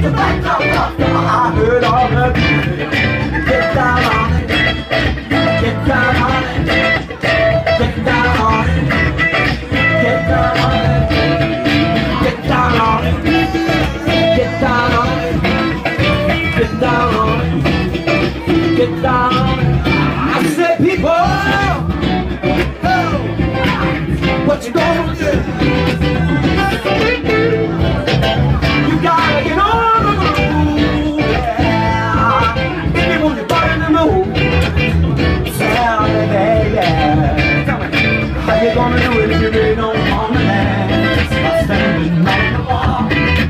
I heard all the music. Get down on it. Get down on it. Get down on it. Get down on it. Get down on it. Get down on it. Get down on it. Get down on it. I said, people, oh, what you gonna do? You gotta get on the move, yeah. If you want to burn the mood, tell me, baby. Tell me, how you gonna do it if you really don't want to dance? By standing on the wall.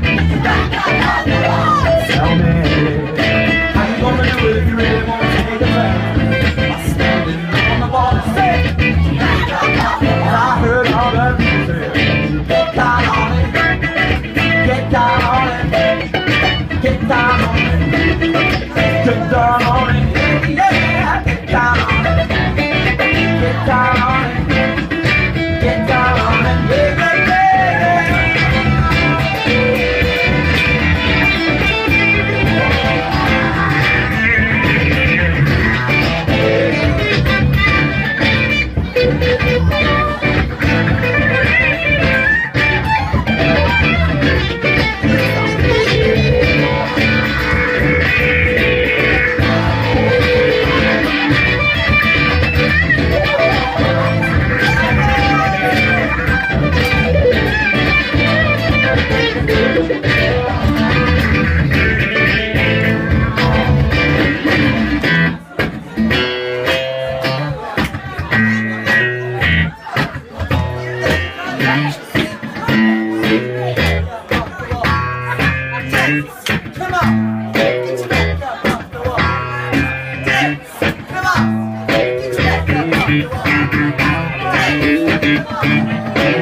Tell me, how you gonna do it if you really want to take a bath? By standing on the wall. Say, I heard all the music. Get down on it. Get down on it. Get down on it. Get down on it. Yeah, get down on it. Get down on it. Get down on it. Yeah, yeah, yeah.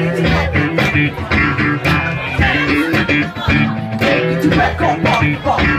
Back on,